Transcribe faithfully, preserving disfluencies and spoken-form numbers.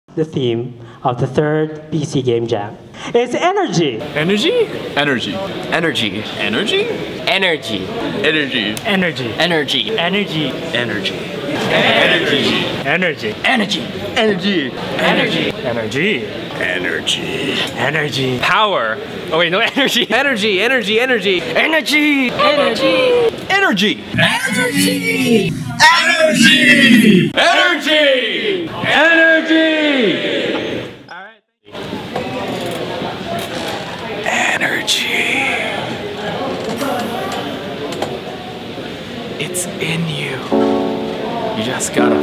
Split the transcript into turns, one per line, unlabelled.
The theme of the third P C Game Jam is energy.
Energy? Energy.
Energy.
Energy?
Energy.
Energy.
Energy. Energy.
Energy.
Energy.
Energy.
Energy.
Energy. Energy.
Energy.
Energy.
Energy.
Energy. Power. Oh wait, no energy.
Energy. Energy. Energy.
Energy.
Energy.
Energy.
Energy.
Energy. Energy. Energy.
All right. Energy. It's in you. You just gotta